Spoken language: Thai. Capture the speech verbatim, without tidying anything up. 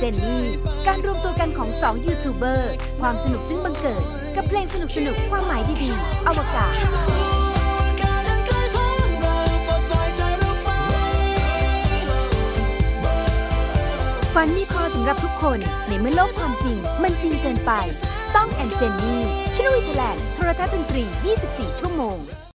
นนี่การรวมตัวกันของสองยูทูบเบอร์ความสนุกจึงบังเกิดกับเพลงสนุกสนุกความหมายดีๆอวกาศฝันมีพอสำหรับทุกคนในเมื่อโลกความจริงมันจริงเกินไปต้องแอนเจนนี่ชโนวิทแลนด์โทรทัศน์ดนตรียี่สิบสี่ชั่วโมง